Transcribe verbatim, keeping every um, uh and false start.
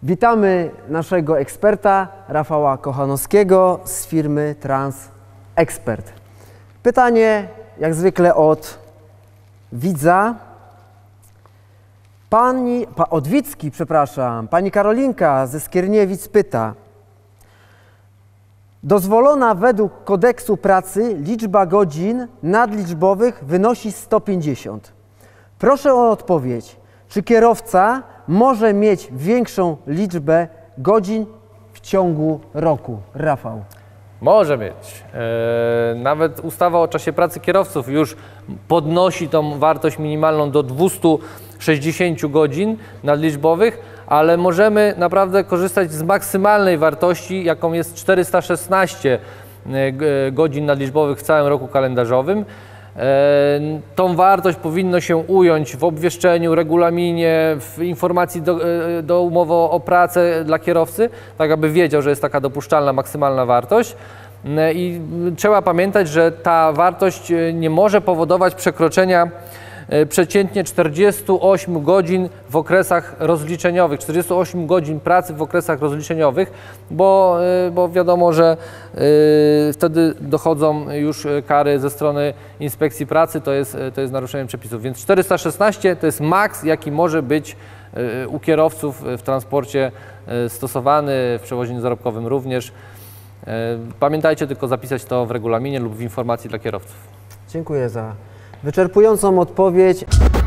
Witamy naszego eksperta Rafała Kochanowskiego z firmy Transekspert. Pytanie jak zwykle od widza. Pani, pa, od Wicki, przepraszam, pani Karolinka ze Skierniewic pyta. Dozwolona według kodeksu pracy liczba godzin nadliczbowych wynosi sto pięćdziesiąt. Proszę o odpowiedź, czy kierowca może mieć większą liczbę godzin w ciągu roku? Rafał. Może mieć. E, nawet ustawa o czasie pracy kierowców już podnosi tą wartość minimalną do dwustu sześćdziesięciu godzin nadliczbowych, ale możemy naprawdę korzystać z maksymalnej wartości, jaką jest czterysta szesnaście godzin nadliczbowych w całym roku kalendarzowym. Tą wartość powinno się ująć w obwieszczeniu, regulaminie, w informacji do, do umowy o pracę dla kierowcy, tak aby wiedział, że jest taka dopuszczalna maksymalna wartość. I trzeba pamiętać, że ta wartość nie może powodować przekroczenia przeciętnie czterdziestu ośmiu godzin w okresach rozliczeniowych, czterdziestu ośmiu godzin pracy w okresach rozliczeniowych, bo, bo wiadomo, że y, wtedy dochodzą już kary ze strony Inspekcji Pracy, to jest, to jest naruszeniem przepisów. Więc czterysta szesnaście to jest maks, jaki może być y, u kierowców w transporcie y, stosowany, w przewozie zarobkowym również. Y, pamiętajcie tylko zapisać to w regulaminie lub w informacji dla kierowców. Dziękuję za wyczerpującą odpowiedź.